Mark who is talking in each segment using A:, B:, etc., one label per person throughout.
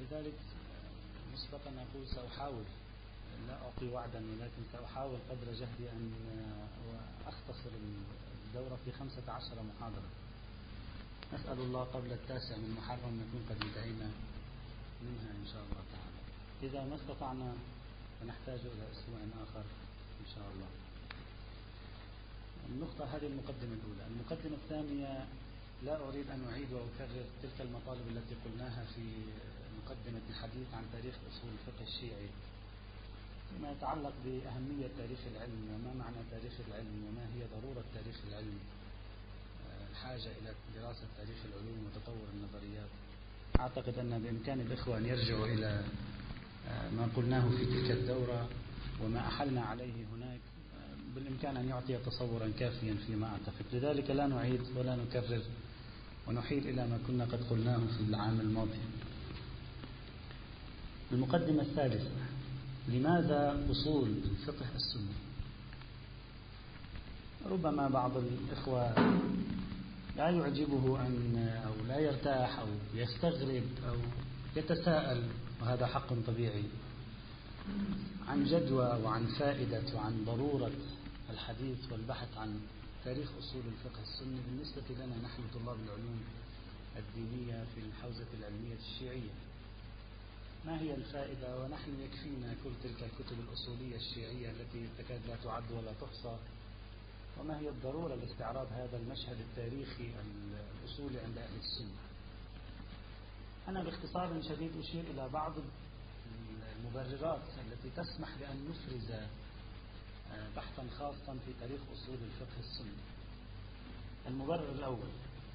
A: لذلك مسبقا أقول سأحاول، لا أعطي وعدا، ولكن سأحاول قدر جهدي أن أختصر الدورة في 15 محاضرة. نسأل الله قبل 9 من محرم نكون قد انتهينا منها إن شاء الله تعالى. إذا ما استطعنا فنحتاج إلى أسبوع آخر إن شاء الله. النقطة هذه المقدمة الأولى. المقدمة الثانية، لا أريد أن أعيد وأكرر تلك المطالب التي قلناها في مقدمة الحديث عن تاريخ أصول الفقه الشيعي فيما يتعلق بأهمية تاريخ العلم وما معنى تاريخ العلم وما هي ضرورة تاريخ العلم، الحاجة إلى دراسة تاريخ العلوم وتطور النظريات. أعتقد أن بإمكان الإخوة أن يرجعوا إلى ما قلناه في تلك الدورة وما أحلنا عليه هناك، بالإمكان أن يعطي تصورا كافيا فيما أعتقد. لذلك لا نعيد ولا نكرر ونحيل إلى ما كنا قد قلناه في العام الماضي. المقدمة الثالثة، لماذا أصول الفقه السني؟ ربما بعض الإخوة لا يعجبه أو لا يرتاح أو يستغرب أو يتساءل، وهذا حق طبيعي، عن جدوى وعن فائدة وعن ضرورة الحديث والبحث عن تاريخ أصول الفقه السني بالنسبة لنا نحن طلاب العلوم الدينية في الحوزة العلمية الشيعية. ما هي الفائدة ونحن يكفينا كل تلك الكتب الأصولية الشيعية التي تكاد لا تعد ولا تحصى؟ وما هي الضرورة لاستعراض هذا المشهد التاريخي الأصولي عند أهل السنة؟ أنا باختصار شديد أشير إلى بعض المبررات التي تسمح بأن نفرز بحثا خاصا في تاريخ أصول الفقه السني. المبرر الأول،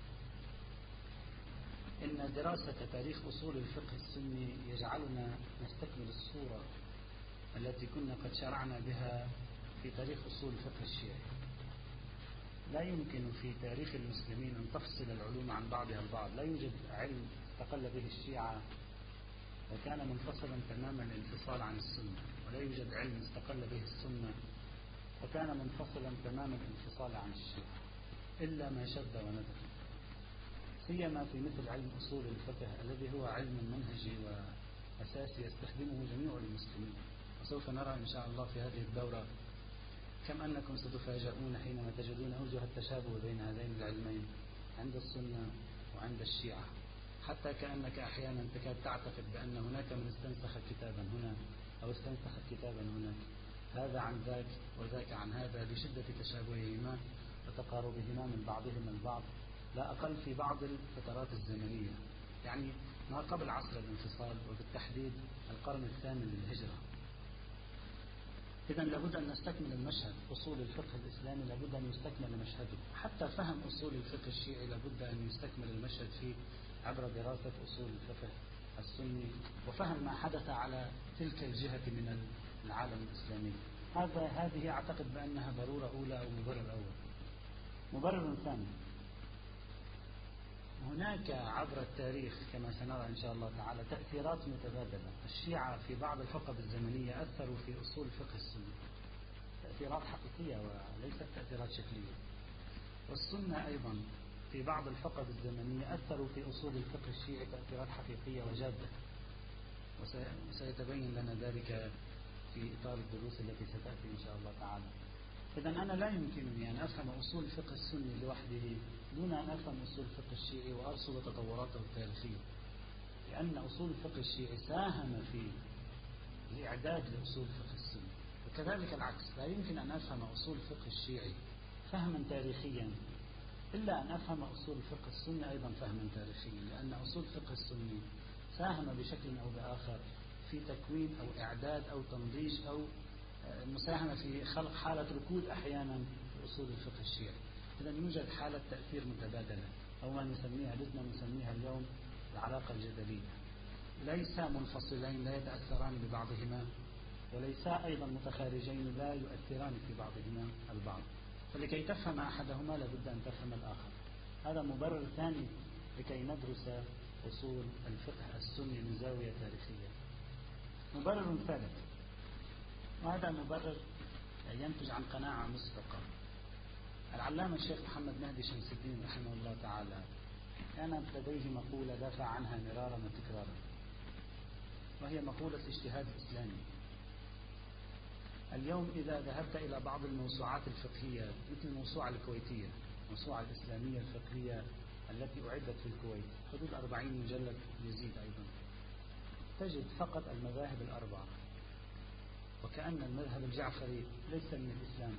A: إن دراسة تاريخ أصول الفقه السني يجعلنا نستكمل الصورة التي كنا قد شرعنا بها في تاريخ أصول الفقه الشيعي. لا يمكن في تاريخ المسلمين أن تفصل العلوم عن بعضها البعض. لا يوجد علم استقل به الشيعة وكان منفصلا تماما الانفصال عن السنة، ولا يوجد علم استقل به السنة وكان منفصلا تماما الانفصال عن الشيعة، إلا ما شذ وندر، سيما في مثل علم أصول الفقه الذي هو علم منهجي وأساسي يستخدمه جميع المسلمين. وسوف نرى إن شاء الله في هذه الدورة كم أنكم ستفاجؤون حينما تجدون أوجه التشابه بين هذين العلمين عند السنة وعند الشيعة، حتى كأنك أحيانا تكاد تعتقد بأن هناك من استنسخ كتابا هنا أو استنسخ كتابا هناك، هذا عن ذاك وذاك عن هذا، لشدة تشابههما وتقاربهما من بعضهما البعض، لا أقل في بعض الفترات الزمنية، يعني ما قبل عصر الانفصال وبالتحديد القرن الثامن للهجرة. إذا لابد أن نستكمل المشهد. أصول الفقه الإسلامي لابد أن يستكمل مشهده، حتى فهم أصول الفقه الشيعي لابد أن يستكمل المشهد فيه عبر دراسة أصول الفقه السني وفهم ما حدث على تلك الجهة من العالم الإسلامي. هذه أعتقد بأنها ضرورة أولى أو مبرر أول. مبرر ثاني، هناك عبر التاريخ كما سنرى إن شاء الله تعالى تأثيرات متبادلة. الشيعة في بعض الحقب الزمنية أثروا في أصول الفقه السني تأثيرات حقيقية وليست تأثيرات شكلية، والسنة أيضا في بعض الحقب الزمنية أثروا في أصول الفقه الشيعي تأثيرات حقيقية وجادة، وسيتبين لنا ذلك في إطار الدروس التي ستأتي إن شاء الله تعالى. إذا أنا لا يمكنني أن أفهم أصول الفقه السني لوحده دون أن أفهم أصول الفقه الشيعي وأرصد تطوراته التاريخية، لأن أصول الفقه الشيعي ساهم في الإعداد لأصول الفقه السني، وكذلك العكس. لا يمكن أن أفهم أصول الفقه الشيعي فهما تاريخيا إلا أن أفهم أصول الفقه السني أيضا فهما تاريخيا، لأن أصول الفقه السني ساهم بشكل أو بآخر في تكوين أو إعداد أو تنضيج أو المساهمة في خلق حالة ركود أحيانا في أصول الفقه الشيعي. إذا يوجد حالة تأثير متبادلة أو ما نسميها اليوم العلاقة الجدلية. ليس منفصلين لا يتأثران ببعضهما، وليسا أيضا متخارجين لا يؤثران في بعضهما البعض، فلكي تفهم أحدهما لابد أن تفهم الآخر. هذا مبرر ثاني لكي ندرس أصول الفقه السني من زاوية تاريخية. مبرر ثالث، وهذا مبرر ينتج عن قناعة مسبقة. العلامة الشيخ محمد مهدي شمس الدين رحمه الله تعالى كانت لديه مقولة دافع عنها مرارا وتكرارا، وهي مقولة الاجتهاد الإسلامي. اليوم إذا ذهبت إلى بعض الموسوعات الفقهية مثل الموسوعة الكويتية، الموسوعة الإسلامية الفقهية التي أعدت في الكويت حدود 40 مجلد يزيد أيضا، تجد فقط المذاهب الأربعة، وكأن المذهب الجعفري ليس من الإسلام،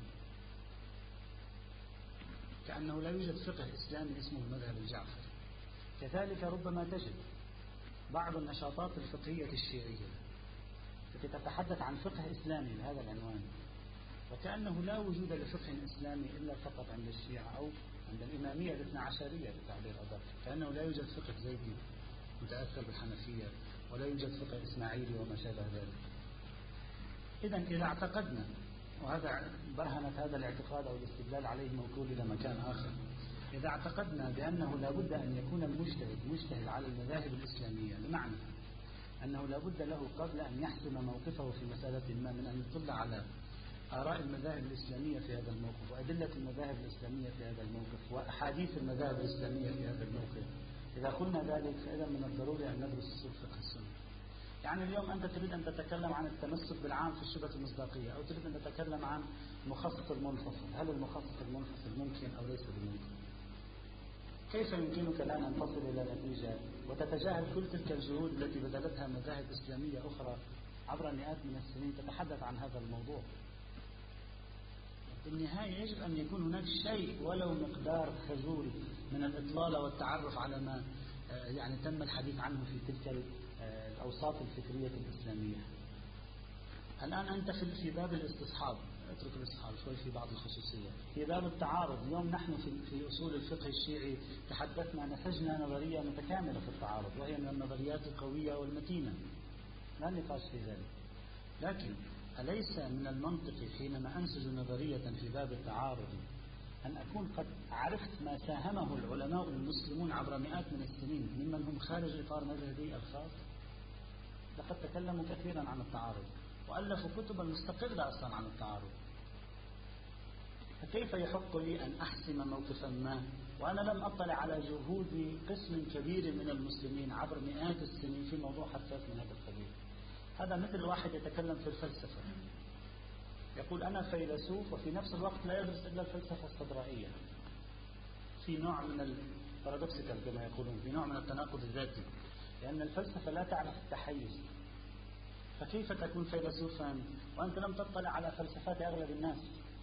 A: كأنه لا يوجد فقه إسلامي اسمه المذهب الجعفري. كذلك ربما تجد بعض النشاطات الفقهية الشيعية التي تتحدث عن فقه إسلامي بهذا العنوان، وكأنه لا وجود لفقه إسلامي إلا فقط عند الشيعة أو عند الإمامية الاثنى عشرية بتعبير أدق، كأنه لا يوجد فقه زيدي متأثر بالحنفية، ولا يوجد فقه إسماعيلي وما شابه ذلك. إذن إذا اعتقدنا، وهذا برهنت هذا الاعتقاد أو الاستدلال عليه موكول إلى مكان آخر، إذا اعتقدنا بأنه لا بد أن يكون المجتهد مجتهد على المذاهب الإسلامية، بمعنى أنه لا بد له قبل أن يحسم موقفه في مسألة ما من أن يطلع على آراء المذاهب الإسلامية في هذا الموقف، وأدلة المذاهب الإسلامية في هذا الموقف، وأحاديث المذاهب الإسلامية في هذا الموقف. إذا قلنا ذلك فإذا من الضروري أن ندرس أصول فقه السنة. يعني اليوم أنت تريد أن تتكلم عن التمسك بالعام في الشبهة المصداقية، أو تريد أن تتكلم عن مخصص المنفصل، هل المخصص المنفصل ممكن أو ليس بممكن؟ كيف يمكنك الآن أن تصل إلى نتيجة وتتجاهل كل تلك الجهود التي بذلتها مذاهب إسلامية أخرى عبر مئات من السنين تتحدث عن هذا الموضوع؟ في النهاية يجب أن يكون هناك شيء ولو مقدار خجول من الإطلالة والتعرف على ما يعني تم الحديث عنه في تلك الأوساط الفكرية الإسلامية. الآن أنت في باب الاستصحاب، اترك الاستصحاب شوي في بعض الخصوصية، في باب التعارض. اليوم نحن في أصول الفقه الشيعي تحدثنا، نسجنا نظرية متكاملة في التعارض، وهي من النظريات القوية والمتينة، لا نقاش في ذلك. لكن أليس من المنطقي حينما أنسج نظرية في باب التعارض أن أكون قد عرفت ما ساهمه العلماء المسلمون عبر مئات من السنين ممن هم خارج إطار مذهبي الخاص؟ لقد تكلموا كثيرا عن التعارض وألفوا كتبا مستقلة أصلا عن التعارض. فكيف يحق لي أن أحسم موقفا ما وأنا لم أطلع على جهود قسم كبير من المسلمين عبر مئات السنين في موضوع حساس من هذا القبيل؟ هذا مثل واحد يتكلم في الفلسفة، يقول أنا فيلسوف وفي نفس الوقت لا يدرس إلا الفلسفة الصدرائية. في نوع من البارادوكسيكال كما يقولون، في نوع من التناقض الذاتي، لأن الفلسفة لا تعرف التحيز. فكيف تكون فيلسوفا وأنت لم تطلع على فلسفات أغلب الناس؟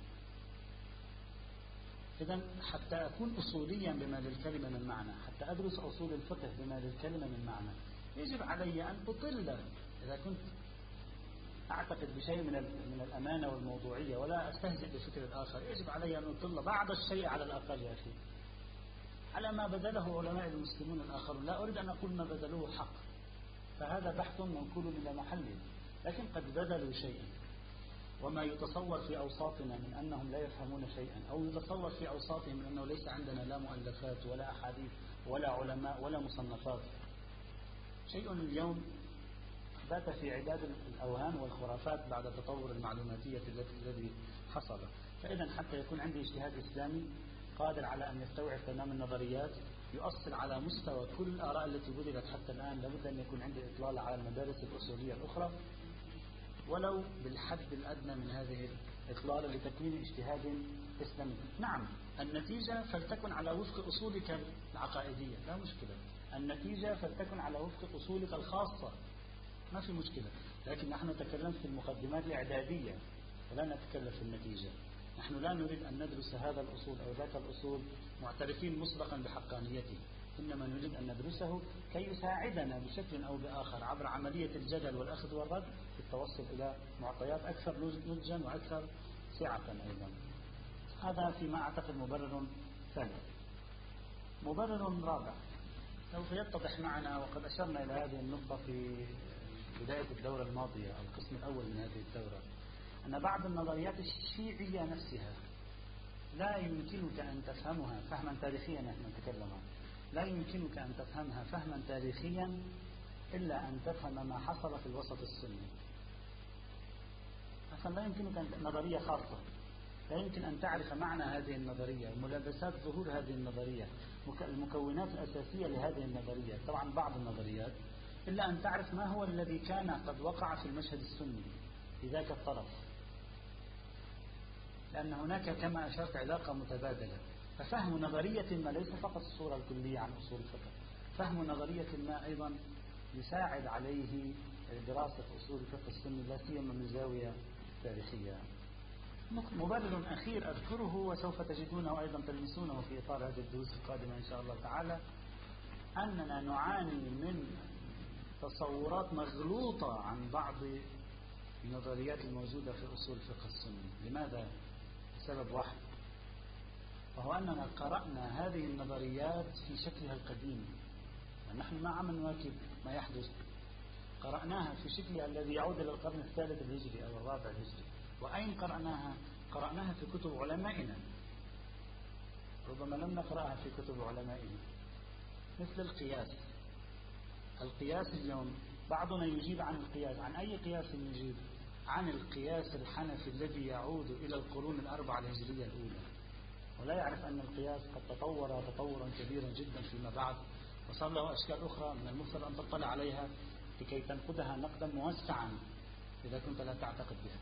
A: إذن حتى أكون أصوليا بما للكلمة من معنى، حتى أدرس أصول الفقه بما للكلمة من معنى، يجب علي أن أطل. إذا كنت أعتقد بشيء من الأمانة والموضوعية ولا أستهزئ بفكر الآخر، يجب علي أن أطل بعض الشيء على الأقل يا أخي على ما بذله علماء المسلمون الآخرون. لا أريد أن أقول ما بذلوه حق، فهذا بحث منقول إلى محله، لكن قد بذلوا شيئا. وما يتصور في أوساطنا من أنهم لا يفهمون شيئا، أو يتصور في أوساطهم من أنه ليس عندنا لا مؤلفات ولا أحاديث ولا علماء ولا مصنفات، شيء اليوم بات في عداد الأوهام والخرافات بعد التطور المعلوماتي الذي حصل. فإذا حتى يكون عندي اجتهاد إسلامي قادر على أن يستوعب تمام النظريات، يؤصل على مستوى كل الآراء التي بذلت حتى الآن، لابد أن يكون عندي إطلال على المدارس الأصولية الأخرى ولو بالحد الأدنى من هذه الإطلال لتكوين اجتهاد إسلامي. نعم، النتيجة فلتكن على وفق أصولك العقائدية، لا مشكلة. النتيجة فلتكن على وفق أصولك الخاصة، ما في مشكلة. لكن نحن نتكلم في المقدمات الإعدادية ولا نتكلم في النتيجة. نحن لا نريد أن ندرس هذا الأصول أو ذاك الأصول معترفين مسبقا بحقانيته، إنما نريد أن ندرسه كي يساعدنا بشكل أو بآخر عبر عملية الجدل والأخذ والرد في التوصل إلى معطيات أكثر نضجا وأكثر سعة أيضا. هذا فيما أعتقد مبرر ثاني. مبرر رابع سوف يتضح معنا، وقد أشرنا إلى هذه النقطة في بداية الدورة الماضية أو القسم الأول من هذه الدورة، أن بعض النظريات الشيعية نفسها لا يمكنك أن تفهمها فهما تاريخيا. نحن نتكلم لا يمكنك أن تفهمها فهما تاريخيا إلا أن تفهم ما حصل في الوسط السني. أصلا لا يمكنك أن نظرية خاصة، لا يمكن أن تعرف معنى هذه النظرية، ملابسات ظهور هذه النظرية، المكونات الأساسية لهذه النظرية. طبعا بعض النظريات إلا أن تعرف ما هو الذي كان قد وقع في المشهد السني في ذاك الطرف، لأن هناك كما أشرت علاقة متبادلة. ففهم نظرية ما ليس فقط الصورة الكلية عن أصول الفقه، فهم نظرية ما أيضا يساعد عليه دراسة أصول الفقه السني لا سيما من زاوية تاريخية. مبرر أخير أذكره وسوف تجدونه أيضا تلمسونه في إطار هذه الدروس القادمة إن شاء الله تعالى، أننا نعاني من تصورات مغلوطة عن بعض النظريات الموجودة في أصول الفقه السني. لماذا؟ سبب واحد، وهو أننا قرأنا هذه النظريات في شكلها القديم، نحن ما عم نواكب ما يحدث، قرأناها في شكلها الذي يعود إلى القرن الثالث الهجري أو الرابع الهجري. وأين قرأناها؟ قرأناها في كتب علمائنا، ربما لم نقرأها في كتب علمائنا. مثل القياس اليوم بعضنا يجيب عن القياس. عن أي قياس يجيب؟ عن القياس الحنفي الذي يعود إلى القرون الأربعة الهجرية الأولى، ولا يعرف أن القياس قد تطور تطورا كبيرا جدا فيما بعد، وصار له أشكال أخرى من المفترض أن تطلع عليها لكي تنقدها نقدا موسعا إذا كنت لا تعتقد بها.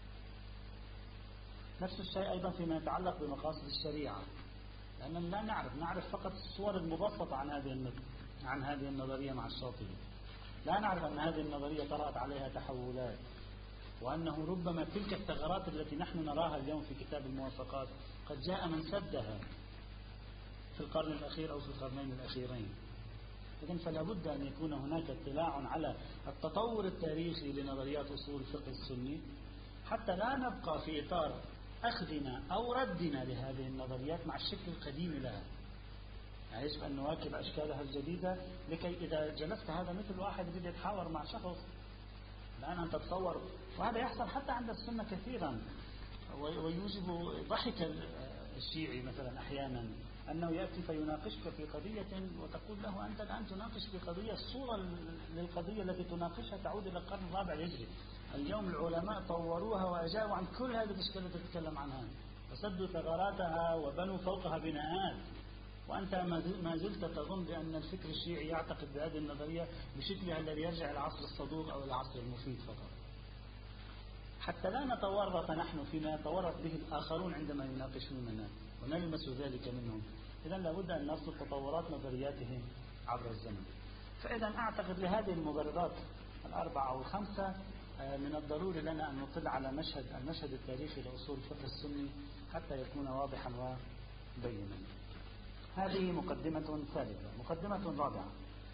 A: نفس الشيء أيضا فيما يتعلق بمقاصد الشريعة، لأننا لا نعرف فقط الصور المبسطة عن هذه النظرية مع الشاطبي. لا نعرف أن هذه النظرية طرأت عليها تحولات، وأنه ربما تلك الثغرات التي نحن نراها اليوم في كتاب الموافقات قد جاء من سدها في القرن الأخير أو في القرنين الأخيرين. إذن فلا بد أن يكون هناك اطلاع على التطور التاريخي لنظريات أصول الفقه السني، حتى لا نبقى في إطار أخذنا أو ردنا لهذه النظريات مع الشكل القديم لها. يعني يجب أن نواكب أشكالها الجديدة، لكي إذا جلست هذا مثل واحد يريد يتحاور مع شخص الآن أن تتصور، وهذا يحصل حتى عند السنة كثيرا، ويوجب ضحك الشيعي مثلا أحيانا، أنه يأتي فيناقشك في قضية وتقول له أنت الآن تناقش في قضية، الصورة للقضية التي تناقشها تعود إلى القرن الرابع الهجري. اليوم العلماء طوروها وأجابوا عن كل هذه الأشكال التي تتكلم عنها وسدوا ثغراتها وبنوا فوقها بناءات، وأنت ما زلت تظن بأن الفكر الشيعي يعتقد بهذه النظرية بشكلها الذي يرجع إلى العصر الصدوق أو العصر المفيد فقط، حتى لا نتورط نحن فيما يتورط به الآخرون عندما يناقشوننا ونلمس ذلك منهم. إذا لابد أن نرصد تطورات نظرياتهم عبر الزمن. فإذا أعتقد لهذه المبررات الأربعة أو الخمسة من الضروري لنا أن نطلع على المشهد التاريخي لأصول الفقه السني حتى يكون واضحا وبينا. هذه مقدمة ثالثة. مقدمة رابعة،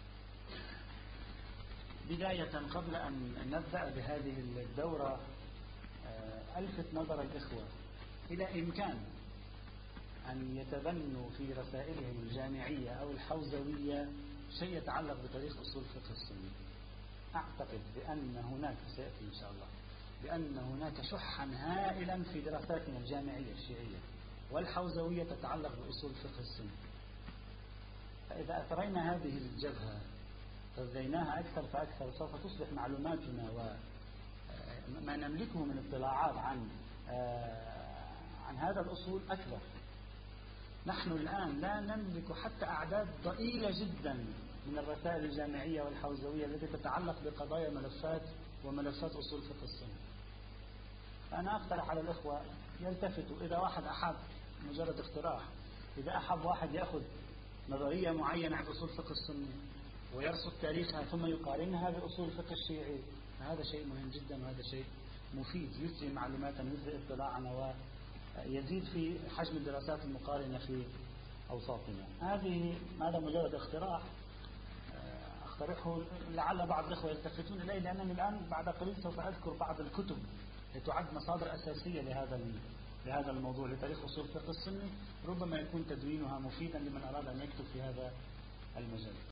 A: بداية قبل أن نبدأ بهذه الدورة ألفت نظر الإخوة إلى إمكان أن يتبنوا في رسائلهم الجامعية أو الحوزوية شيء يتعلق بتاريخ أصول الفقه السني. أعتقد بأن هناك، سيأتي إن شاء الله، بأن هناك شحا هائلا في دراساتنا الجامعية الشيعية والحوزوية تتعلق بأصول الفقه السني. فإذا أثرينا هذه الجبهة غذيناها أكثر فأكثر سوف تصبح معلوماتنا وما نملكه من اطلاعات عن هذا الأصول أكثر. نحن الآن لا نملك حتى أعداد ضئيلة جدا من الرسائل الجامعية والحوزوية التي تتعلق بقضايا وملفات أصول فقه السنة. فأنا أقترح على الإخوة يلتفتوا، إذا واحد أحب، مجرد اقتراح، إذا أحب واحد يأخذ نظرية معينة عن أصول فقه السنة ويرصد تاريخها ثم يقارنها بأصول الفقه الشيعي، هذا شيء مهم جدا وهذا شيء مفيد، يثري معلوماتنا ويثري اطلاعنا ويزيد في حجم الدراسات المقارنة في أوساطنا. هذا مجرد اقتراح أقترحه، لعل بعض الأخوة يلتفتون إليه، لأنني الآن بعد قليل سوف أذكر بعض الكتب لتعد مصادر أساسية لهذا الموضوع لتاريخ أصول الفقه السني، ربما يكون تدوينها مفيدا لمن أراد أن يكتب في هذا المجال.